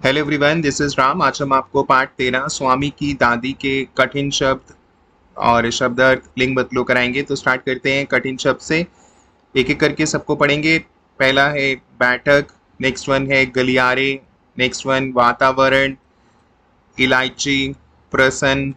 Hello everyone, this is Ram. आज हम आपको पार्ट 13 स्वामी की दादी के कठिन शब्द और शब्दार्थ लिंग बदलो कराएंगे। तो स्टार्ट करते हैं कठिन शब्द से। एक एक करके सबको पढ़ेंगे। पहला है बैठक, नेक्स्ट वन है गलियारे, नेक्स्ट वन वातावरण, इलायची, प्रसन्न,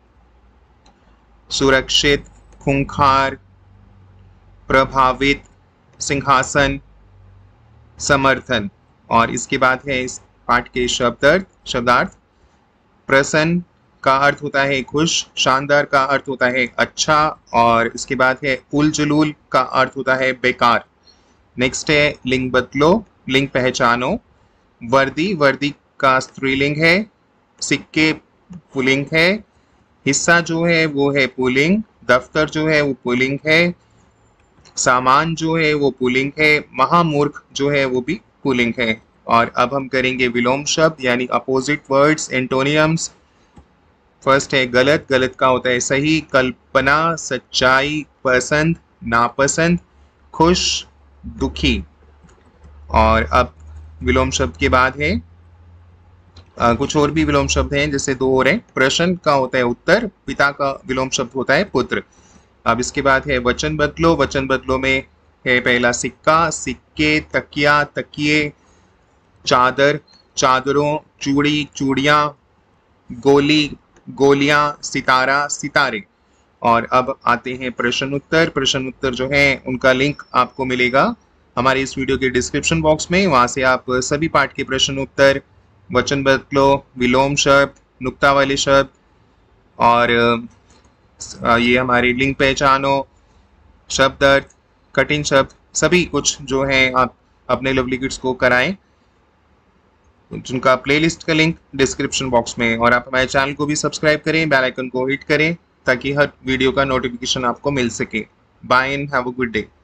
सुरक्षित, खूंखार, प्रभावित, सिंहासन, समर्थन। और इसके बाद है इस पाठ के शब्दार्थ। प्रसन्न का अर्थ होता है खुश, शानदार का अर्थ होता है अच्छा, और इसके बाद है उल जुलूल का अर्थ होता है बेकार। नेक्स्ट है लिंग बदलो, लिंग पहचानो। वर्दी, वर्दी का स्त्रीलिंग है। सिक्के पुल्लिंग है। हिस्सा जो है वो है पुल्लिंग। दफ्तर जो है वो पुल्लिंग है। सामान जो है वो पुल्लिंग है। महामूर्ख जो है वो भी पुल्लिंग है। और अब हम करेंगे विलोम शब्द यानी अपोजिट वर्ड्स, एंटोनियम्स। फर्स्ट है गलत, गलत का होता है सही। कल्पना, सच्चाई, पसंद, नापसंद, खुश, दुखी। और अब विलोम शब्द के बाद है कुछ और भी विलोम शब्द हैं, जैसे दो और हैं। प्रश्न का होता है उत्तर, पिता का विलोम शब्द होता है पुत्र। अब इसके बाद है वचन बदलो, वचन बदलो में है पहला सिक्का, सिक्के, तकिया, तकिए, चादर, चादरों, चूड़ी, चूड़ियाँ, गोली, गोलियां, सितारा, सितारे। और अब आते हैं प्रश्न उत्तर। प्रश्न उत्तर जो है उनका लिंक आपको मिलेगा हमारे इस वीडियो के डिस्क्रिप्शन बॉक्स में। वहां से आप सभी पाठ के प्रश्न उत्तर, वचन बदलो, विलोम शब्द, नुक्ता वाले शब्द और ये हमारे लिंग पहचानो, शब्दार्थ, कठिन शब्द, सभी कुछ जो है आप अपने लवली किड्स को कराएं, जिनका प्लेलिस्ट का लिंक डिस्क्रिप्शन बॉक्स में है। और आप हमारे चैनल को भी सब्सक्राइब करें, बेल आइकन को हिट करें ताकि हर वीडियो का नोटिफिकेशन आपको मिल सके। Bye and have a good day.